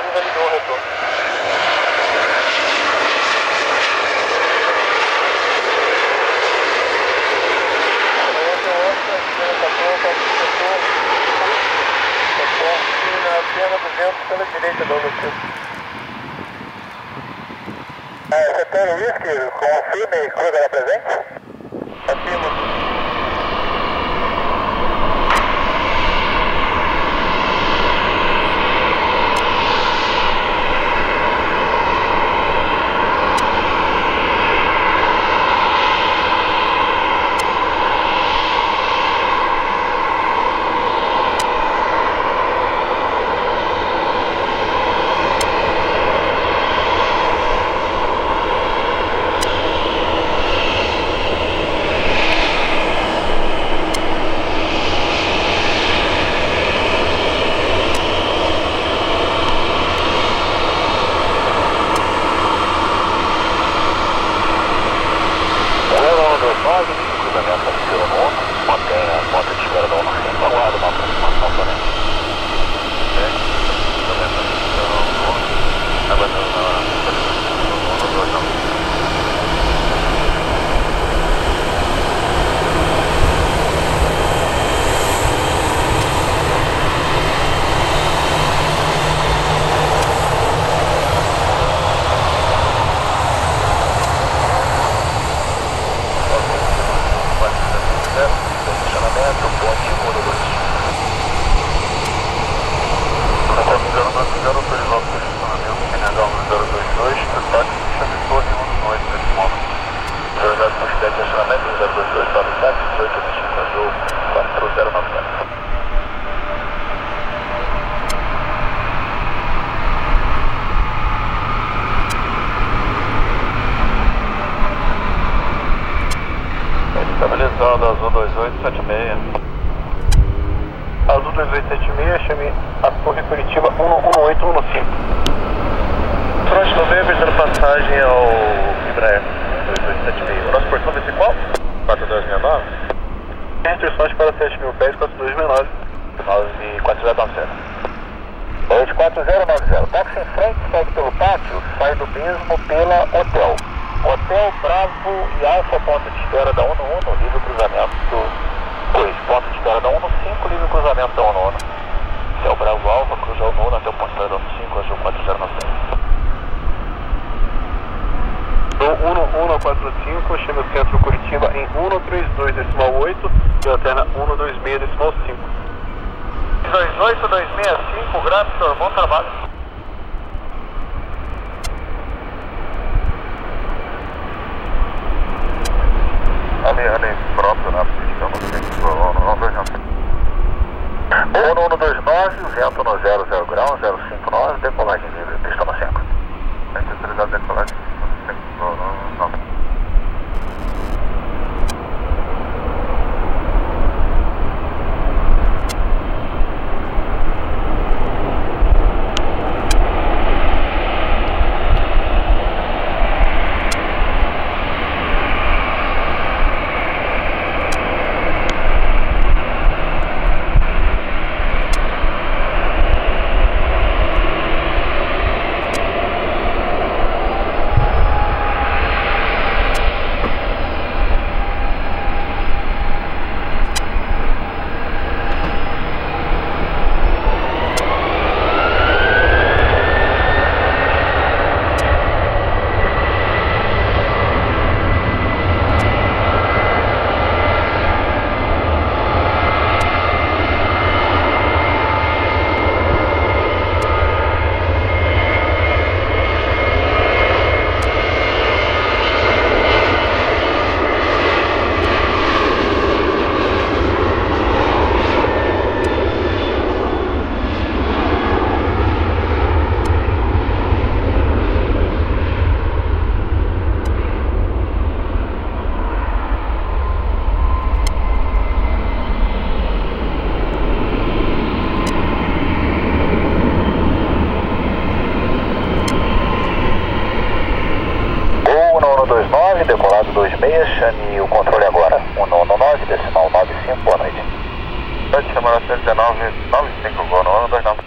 já ligou o retorno. Terra 200 pela direita da Luciano. Setor Whisky, confirme, Kruger é presente? Afirma. Mantenha a rota de espera da 1-5, aguarda uma aproximação também. Posicionamento, ponte 1-2. Contato autorizado o posicionamento, Senegal 022, ataque chame torre 1-8 nesse momento. Velocidade constante, acionamento 022, para o táxi 18 azul 4090. Estabilizado, Azul 2876. Azul 2876, chame a Torre Curitiba 11815. Front November, dando passagem ao Embraer 2876. O nosso portão vai ser qual? 4269. Instruções para 7.000 pés, 4269. 94090. 84090. Táxi em frente, segue pelo pátio, sai do mesmo pela Hotel. Hotel Bravo e Alfa, ponto de espera da 1-1, livre cruzamento 2. Ponto de espera da 1-5, livre cruzamento da 1-1. Hotel Bravo Alfa, cruza o 1 até o ponto de espera da 1-5, azul 4090. Do 1-1-45, chame o centro Curitiba em 132,8 e alterna 126,5. 28265, grave, senhor, bom trabalho. Ali próprio, né? Posição no centro, não 1-1-29, vento no 00 grau, 059, decolagem livre, pista no 5. Autorizado decolagem, no 5, decolado 26, chame o controle agora, 119, decimal 95, boa noite. Pode chamar a 119, 95, boa noite, 29.